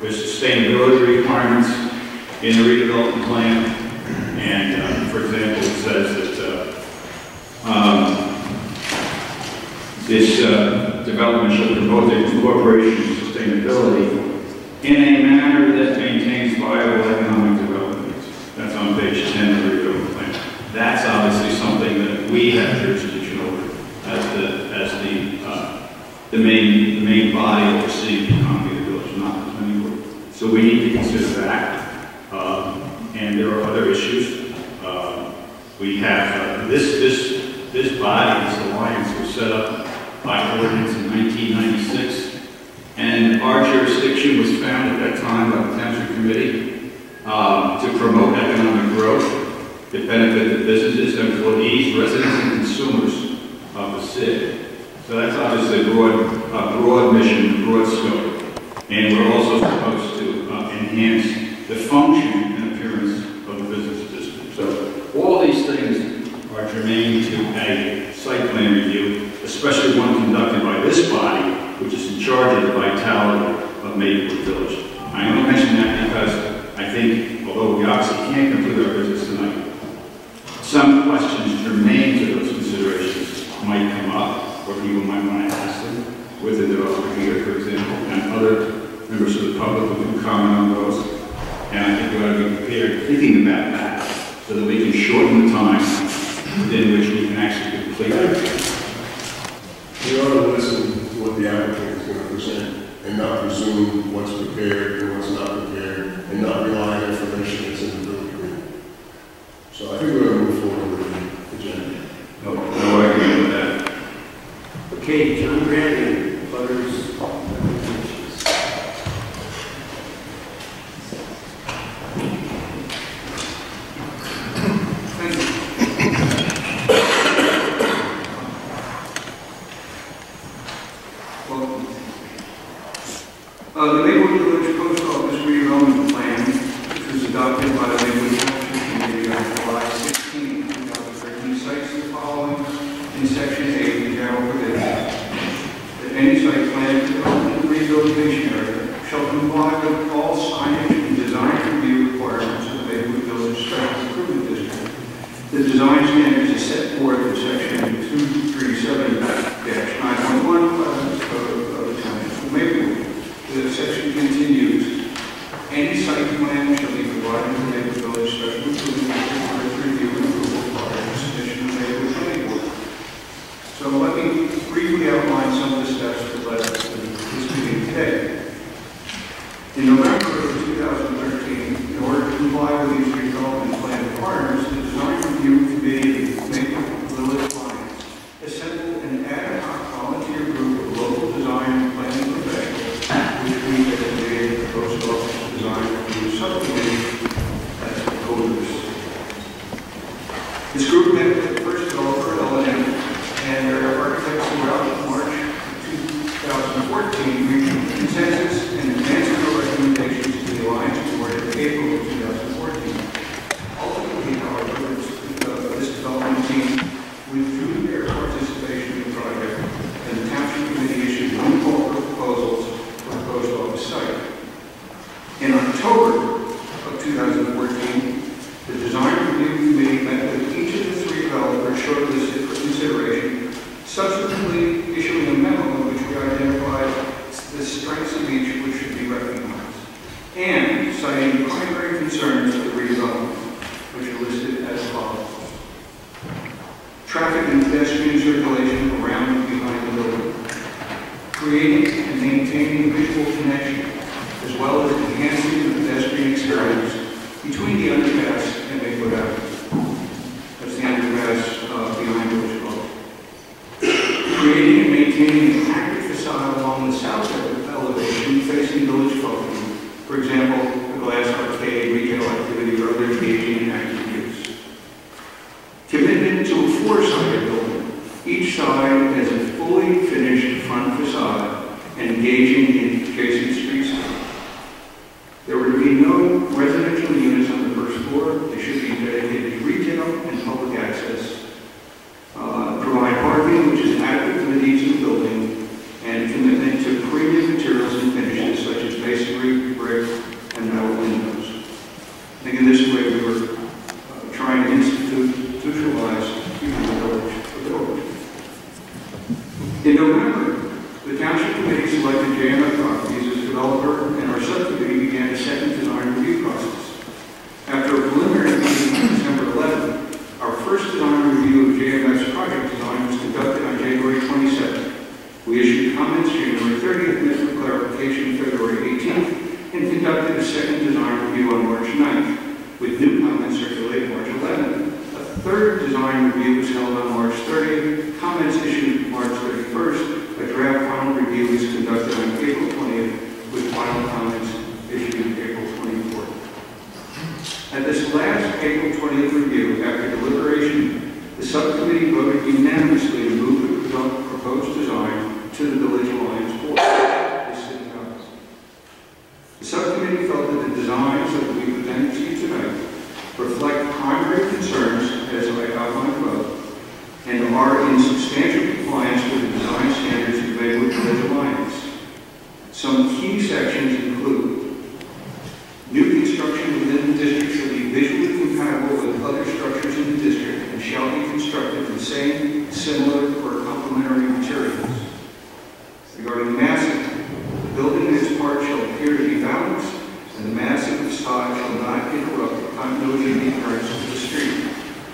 There's sustainability requirements in the redevelopment plan. And for example, it says that this development shall promote the incorporation of sustainability in a manner that maintains viable economic development. That's on page 10 of the redevelopment plan. That's obviously something that we have jurisdiction over as the main body overseeing the economy of the village, not the planning board. So we need to consider that. And there are other issues. We have this body, this alliance, was set up by ordinance in 1996, and our jurisdiction was found at that time by the Township Committee to promote economic growth, to benefit the businesses, employees, residents, and consumers of the city. So that's obviously a broad mission, a broad scope, and we're also supposed to enhance the function and appearance of the business district. So all these things are germane to a site plan review, especially one conducted by this body, which is in charge of the vitality of Maplewood Village. I only mention that because I think, although we obviously can't conclude our business tonight, some questions germane to those considerations might come up, or people might want to ask them with the developer here, for example, and other members of the public who can comment on those. And I think we ought to be prepared thinking about that so that we can shorten the time within which we can actually complete it. We ought to listen to what the applicant is going to present and not presume what's prepared and what's not prepared and not rely on information that's in the building agreement. So I think we're going to move forward with the agenda. No argument with that. Okay, John Brandon, butters. The Maplewood Village Post Office redevelopment plan, which was adopted by the Maplewood Township Committee on July 16, 2013, cites the following in Section 8 of the general provision: that any site plan development and rehabilitation area shall comply with all signage and design review requirements of the Maplewood Village Site Improvement District. The design standards is set forth in Section 237-911 of the Code of the Township of Maplewood. The section continues: any site plan shall be provided to the Maplewood Village Special Improvement District for its review and approval prior to submission to the Maplewood Planning Board. So let me briefly outline some of the steps that led us to this meeting today. In November of 2013, in order to comply with these redevelopment plan requirements, the Design Review Committee of Maplewood Village Alliance assembled an ad hoc volunteer group of local design and planning professionals, which we designated the Post Office Design Review Subcommittee as the coders. This group met with the first developer, L&M, and their architects throughout March 2014 reached consensus and advanced their recommendations to the Alliance Board in April of 2014. Ultimately, however, this development team withdrew their participation in the project, and the Township Committee issued one call for proposals for the Post Office site. In October of 2014, the Design Review Committee met with each of the three developers shortlisted for consideration, subsequently issuing a memo in which we identified the strengths of each which should be recognized, and citing primary concerns of the redevelopment, which are listed as follows: traffic and pedestrian circulation around and behind the building, creating and maintaining visual connection, as well as enhancing the pedestrian experience between the underpass and Maplewood Avenue. That's the underpass behind Village Hall. Creating and maintaining an active facade along the south elevation facing Village Hall. For example, a glass arcade, retail activity, or other engaging and active use. Commitment to a four-sided building. Each side has a fully finished front facade and engaging the adjacent streets. There were to be no residential units on the first floor. They should be dedicated to retail and public access. Provide parking, which is adequate to the needs of the building, and commitment to premium materials and finishes such as masonry, brick, In November, the Township Committee selected JMS Properties as developer, and our subcommittee began a second design review process. After a preliminary meeting on December 11th, our first design review of JMS project design was conducted on January 27th. We issued comments January 30th, met for clarification February 18th, and conducted a second design review on March 9th, with new comments circulated March 11th. A third design review was held on March 30th, comments issued March 31st, a draft final review was conducted on April 20th, with final comments issued April 24th. At this last April 20th review, after deliberation, the subcommittee voted unanimously to move the proposed design to the Village Alliance Board. The subcommittee felt that the designs that we presented to you tonight reflect primary concerns, as I outlined above, and are in substantial compliance with the design standards conveyed with the Village Alliance. Some key sections include: new construction within the district shall be visually compatible with other structures in the district and shall be constructed from same, similar, or complementary materials. Regarding massing, the building and its parts shall appear to be balanced, and the massive facade shall not interrupt the continuity of the appearance of the street.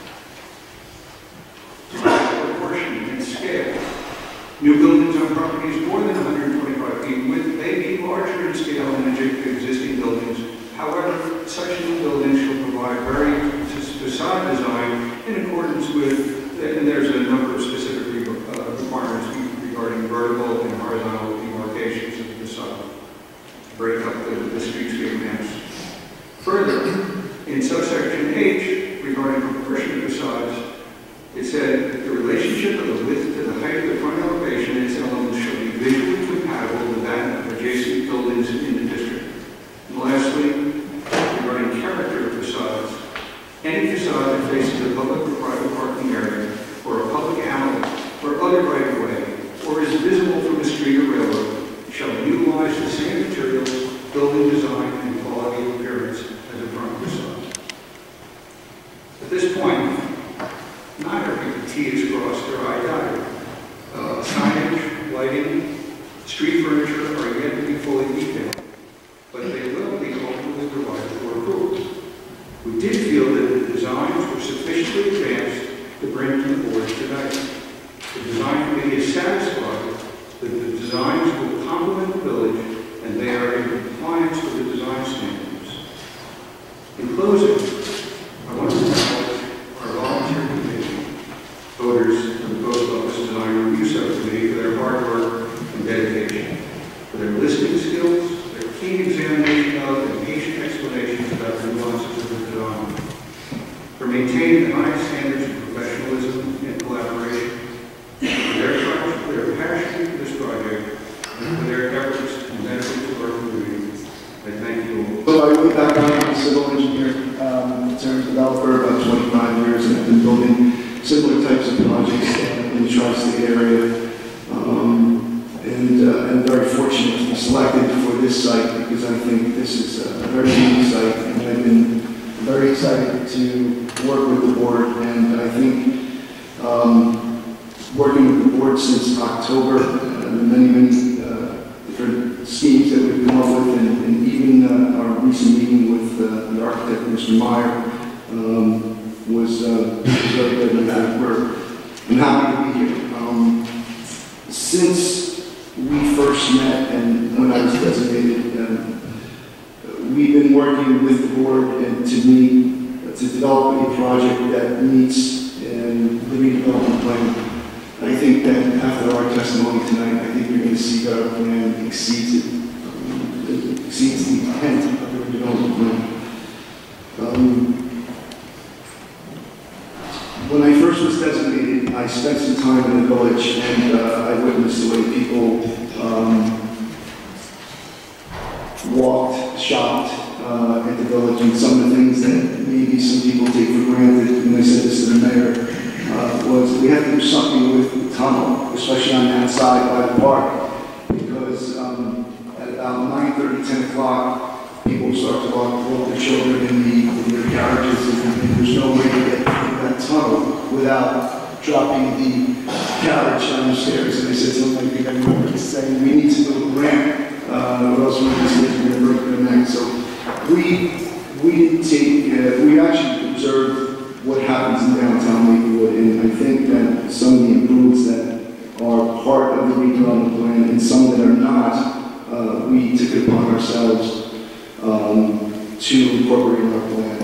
Proportion and scale. New buildings on properties more than 125 feet in width may be larger in scale than existing buildings. However, such new buildings shall provide varied facade design in accordance with, and there's a number of specific requirements regarding vertical and horizontal demarcations of the facade. Break up the streetscape maps. Further, in subsection H, regarding proportionate facades, it said the relationship of the width to the height of the front elevation and its elements shall be visually compatible with that of adjacent buildings in the district. And lastly, regarding character of facades, any facade that faces a public or private parking area, or a public alley, or other right-of-way, or is visible from a street or railroad, shall utilize the same materials, building design, and quality of appearance as a front facade. At this point, not every T is crossed or I dotted. Signage, lighting, street furniture are yet to be fully detailed, but they will be ultimately provided for approval. We did feel that the designs were sufficiently advanced to bring to the board tonight. The design committee is satisfied that the designs will complement the village and they are in compliance with the design standards. In closing, I want to acknowledge our volunteer committee, voters of the Post Office Design Review Subcommittee, for their hard work and dedication, for their listening skills, their keen examination of and patient explanations about the nuances of the design, for maintaining the highest standards of professionalism and collaboration, for their passion for this project, and for their efforts and benefit to our community. I thank you all. So I went back on as a civil engineer, turned developer about 25 years, and I've been building similar types of projects in the tri-state area. And very fortunate to be selected for this site because I think this is a very unique site, and I've been very excited to work with the board. And I think working with the board since October, the many different schemes that we've come up with, and even our recent meeting with the architect, Mr. Meyer, was very good. And I'm happy to be here. Since we first met and when I was designated, we've been working with the board and to develop a project that meets the redevelopment plan. I think that after our testimony tonight, I think you're going to see that our plan exceeds the intent of the redevelopment plan. When I first was designated, I spent some time in the village, and I witnessed the way people walked, shopped at the village, and some of the things that maybe some people take for granted. And I said this to the mayor, was we had to do something with the tunnel, especially on that side by the park, because at about 9:30, 10 o'clock, people start to walk their children in their carriages, and there's no way to get through that tunnel without dropping the carriage downstairs, and I said something like, I remember saying, we need to build a ramp, or else we're going to break the neck. So we didn't take, we actually observed what happens in downtown Lakewood, and I think that some of the improvements that are part of the redevelopment plan and some that are not, we took it upon ourselves to incorporate in our plan.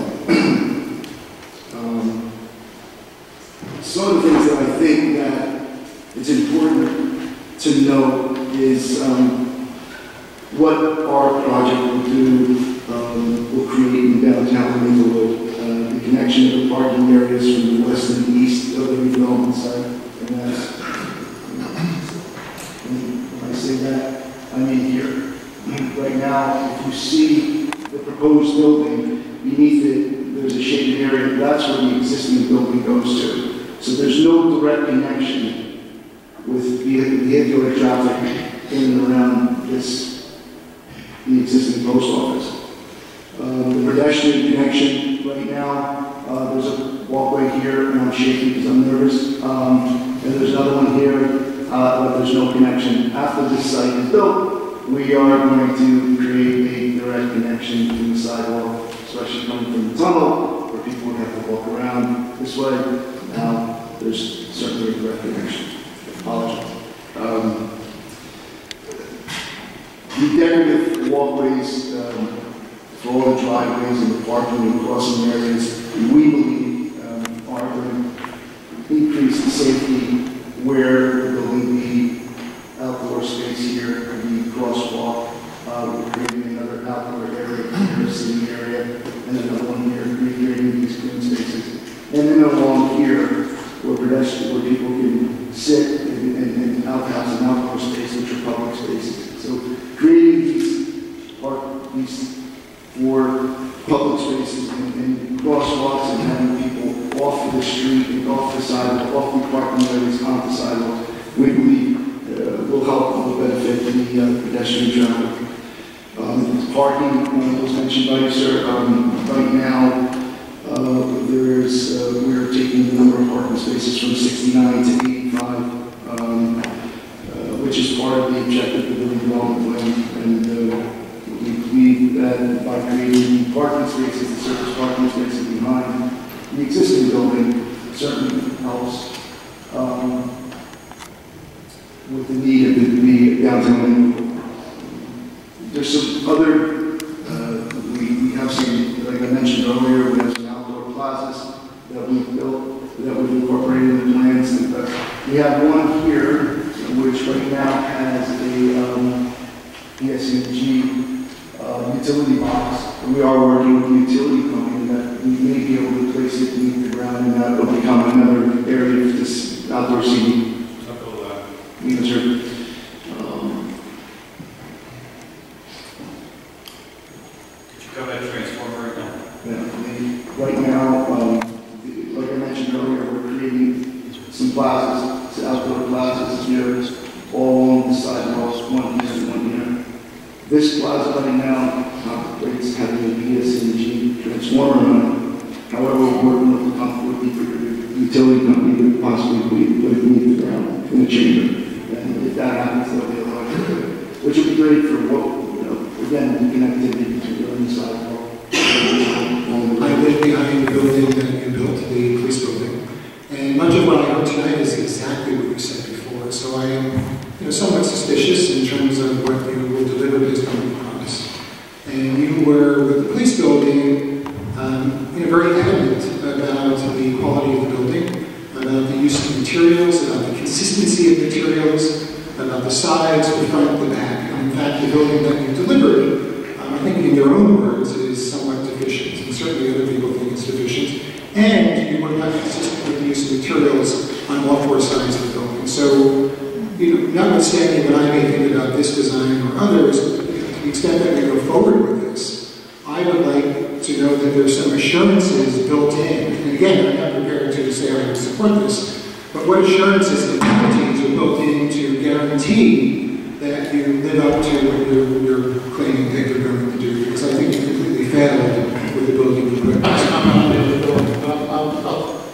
Some of the things that I think that it's important to note is what our project will do, will create in downtown Lakewood, the connection of the parking areas from the west and the east of the redevelopment site. And that's, when I say that, I mean here. Right now, if you see the proposed building, beneath it, there's a shaded area. That's where the existing building goes to. So there's no direct connection with vehicular traffic in and around this, the existing post office. The pedestrian connection right now, there's a walkway here, and I'm shaking because I'm nervous. And there's another one here, but there's no connection. After this site is built, we are going to create a direct connection to the sidewalk, especially coming from the tunnel, where people would have to walk around this way. Now, there's certainly a direct connection. Apologize. The decorative walkways for all the driveways and the parking and crossing areas, we believe are going to increase the safety where there will be outdoor space here, the crosswalk. We're creating another outdoor area here, sitting area, and another one here, recreating these green spaces. And then along here, where people can sit and outhouse and outdoor space, which are public spaces. So creating these for public spaces and crosswalks and having people off of the street and off the sidewalk, off the parking areas, onto the sidewalk, we believe will help, will benefit the pedestrian traffic. Parking was mentioned by you, sir. Right now, we're taking the number of parking spaces from 69 to 85, which is part of the objective of the redevelopment plan. And we believe that by creating parking spaces, the surface parking spaces behind the existing building, certainly helps with the need of the downtown. There's some other, we have some, like I mentioned earlier, we have some outdoor plazas that we've built, that we've incorporated in the plans. We have one here, which right now has a PSEG utility box. We are working with the utility company that we may be able to place it beneath the ground, and that will become another area of this outdoor seating. Yes, sir. Right now, like I mentioned earlier, we're creating some plazas, outdoor plazas here, all along the sidewalks, one here and one here. This plaza right now contemplates having a PSEG transformer on it. However, we're working with the utility company to possibly put it beneath the ground in the chamber. And if that happens, they'll be allowed to do it, which would be great for what, again, the connectivity between the sidewalk. I live behind the building that you built, the police building, and much of what I heard tonight is exactly what you said before. So I am, somewhat suspicious in terms of what you will deliver based on the promise. And you were with the police building, very adamant about the quality of the building, about the use of materials, about the consistency of materials, about the sides, the front, the back. And in fact, the building that you delivered, I think in your own words, is somewhat deficient, and certainly other people think it's deficient. And you were not consistent with the use of materials on all four sides of the building. So, notwithstanding what I may think about this design or others, to the extent that we go forward with this, I would like to know that there's some assurances built in. And again, I'm not prepared to say I would support this, but what assurances and penalties are built in to guarantee that you live up to what you're claiming that you're going to do? Because I think you completely failed with the building you put. I'll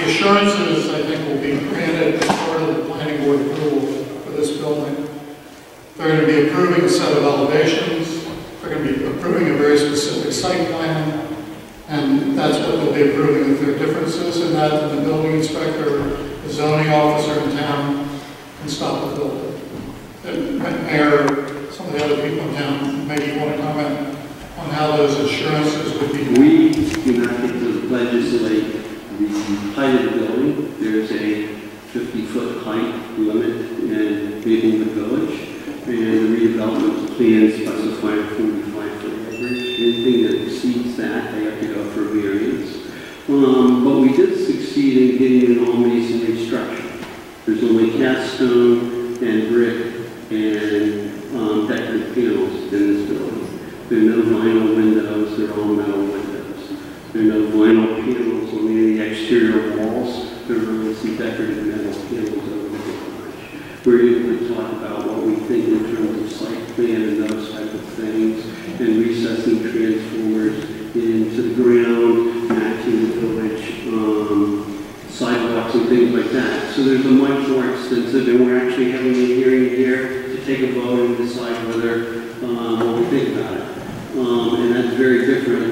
The assurances, I think, will be granted as part of the planning board approval for this building. They're going to be approving a set of elevations. They're going to be approving a very specific site plan. And that's what they'll be approving. If there are differences in that, then the building inspector, the zoning officer in town can stop the building. And Mayor, some of the other people in town, maybe you want to comment on how those assurances would be. We do not get to legislate the height of the building. There's a 50-foot height limit within the village, and the redevelopment plan specify a 45-foot average. Anything that exceeds that, they have to go for variance. But we did succeed in getting an all-masonry structure. There's only cast stone and brick and decorative panels in this building. There are no vinyl windows, they're all metal windows. There are no vinyl panels on any of the exterior walls. There are only some decorative metal panels over the garage. We're able to talk about what we think in terms of site plan and those type of things, and recessing transformers into the ground, matching the village, sidewalks and things like that. So there's a much more extensive, and we're actually having a hearing here to take a vote and decide whether what we think about it. And that's very different